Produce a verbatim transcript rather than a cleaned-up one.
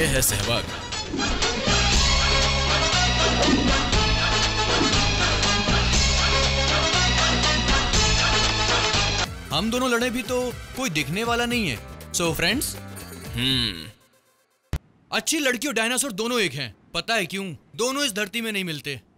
ये है सहवाग। हम दोनों लड़े भी तो कोई दिखने वाला नहीं है। सो फ्रेंड्स, हम्म अच्छी लड़की और डायनासोर दोनों एक हैं। पता है क्यों? दोनों इस धरती में नहीं मिलते।